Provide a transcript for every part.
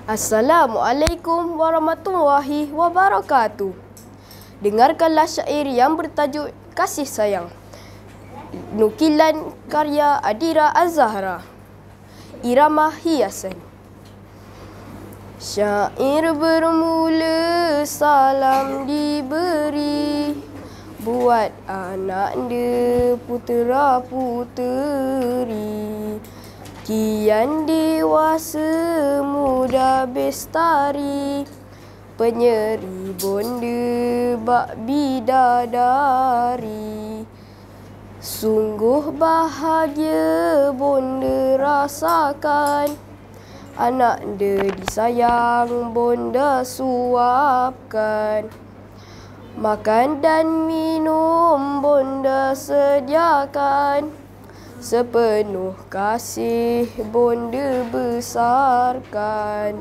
Assalamualaikum warahmatullahi wabarakatuh. Dengarkanlah syair yang bertajuk Kasih Sayang. Nukilan karya Adira Az-Zahra. Irama hiasan. Syair bermula salam diberi buat anak dia putera puteri. Kian dewasa muda bestari, penyeri bonda bak bidadari. Sungguh bahagia bonda rasakan, anak dia disayang bonda suapkan. Makan dan minum bonda sediakan, sepenuh kasih bonda besarkan.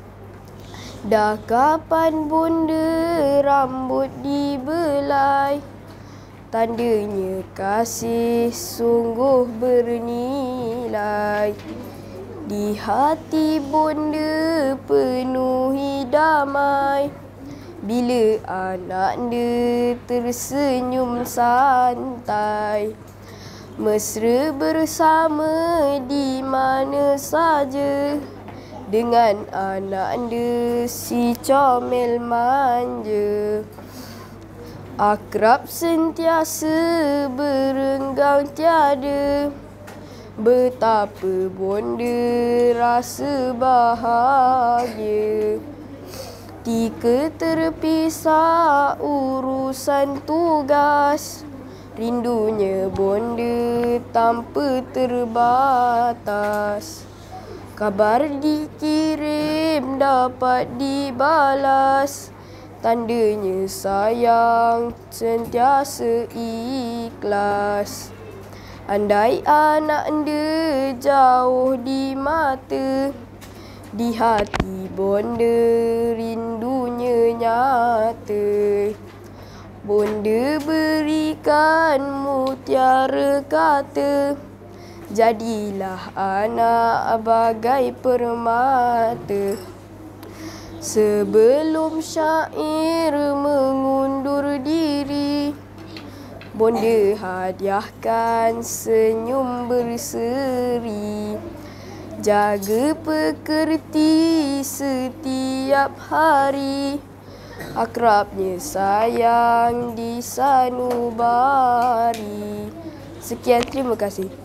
Dah kapan bonda rambut dibelai, tandanya kasih sungguh bernilai. Di hati bonda penuhi damai, bila anak dia tersenyum santai. Mesra bersama di mana saja, dengan anak dia si comel manja. Akrab sentiasa berenggang tiada, betapa bonda rasa bahagia. Tika terpisah urusan tugas, rindunya bonda tanpa terbatas. Kabar dikirim dapat dibalas, tandanya sayang sentiasa ikhlas. Andai anak dia jauh di mata, di hati bonda rindunya nyata. Bonda berikan mutiara kata, jadilah anak bagai permata. Sebelum syair mengundur diri, bonda hadiahkan senyum berseri. Jaga pekerti setiap hari, akrabnya sayang di sanubari. Sekian, terima kasih.